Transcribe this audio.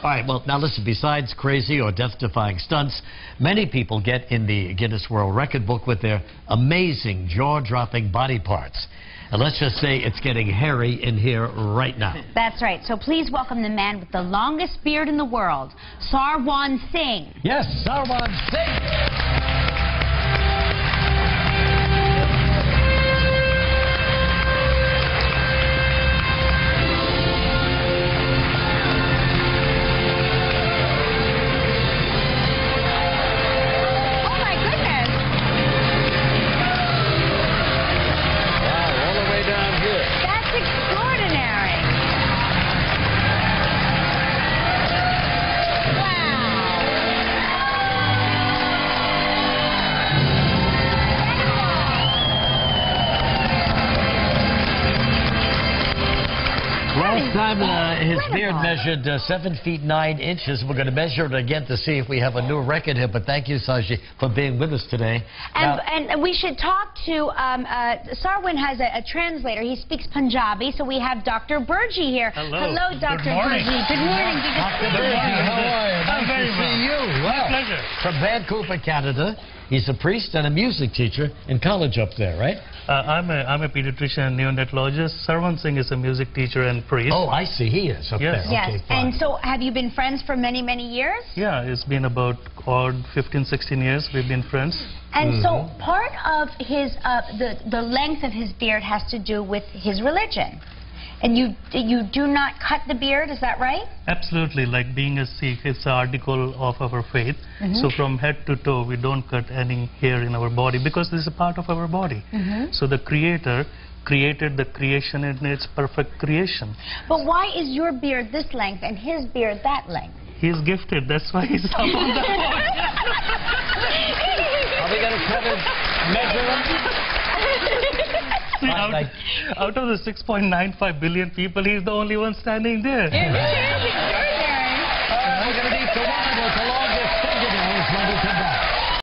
All right, well, now listen, besides crazy or death-defying stunts, many people get in the Guinness World Record book with their amazing, jaw-dropping body parts. And let's just say it's getting hairy in here right now. That's right. So please welcome the man with the longest beard in the world, Sarwan Singh. Yes, Sarwan Singh. Last time his beard measured 7 feet 9 inches. We're going to measure it again to see if we have a new record here. But thank you, Saji, for being with us today. And we should talk to, Sarwan has a translator. He speaks Punjabi, so we have Dr. Burji here. Hello. Hello, Dr. Good morning. Burji. Good morning. Dr. Burji, how are you? I'm very well. To see you. My pleasure. From Vancouver, Canada. He's a priest and a music teacher in college up there, right? I'm a pediatrician and neonatologist. Sarwan Singh is a music teacher and priest. Oh, I see. He is up there. Yes. Okay, fine. And so have you been friends for many, many years? Yeah, it's been about 15, 16 years we've been friends. And so part of his, the length of his beard has to do with his religion. And you do not cut the beard, is that right? Absolutely. Like being a Sikh, it's an article of our faith. So from head to toe, we don't cut any hair in our body because this is a part of our body. So the Creator created the creation in its perfect creation. But why is your beard this length and his beard that length? He's gifted. That's why he's up on the point. Are we going to try to measure him? See, out of the 6.95 billion people, he's the only one standing there.